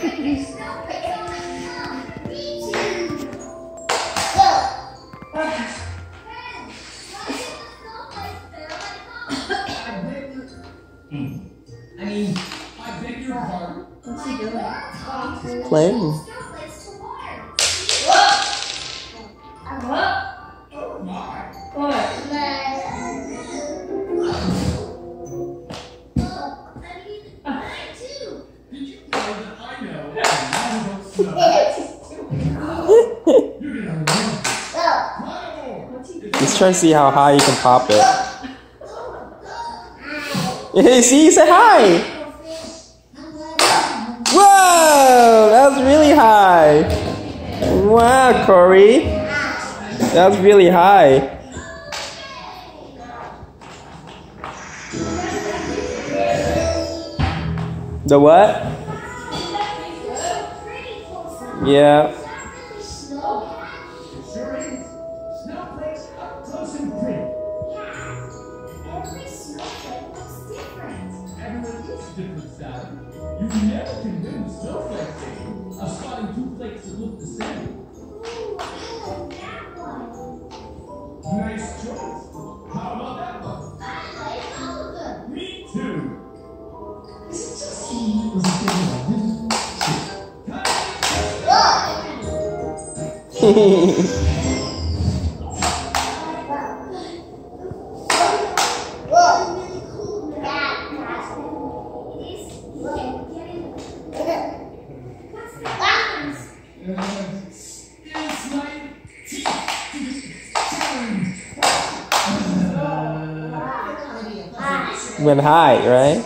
I beg your pardon. What's he doing? Playing. Oh my. What? Did you know that I know I don't smell? You're gonna love it. He's trying to see how high you can pop it. Hey, see, he said hi. Whoa, that was really high. Wow, Cory, that was really high. The what? Yeah. Sure is. Snowflakes up close and pretty. Every snowflake looks different. Everyone is different, Sally. You never can win the snowflake game of spotting two flakes that look the same. Ooh, I like that one. Nice choice. How about that one? I like all of them. Me too. Is it just he was a bit of a It's my teeth. Went high, right?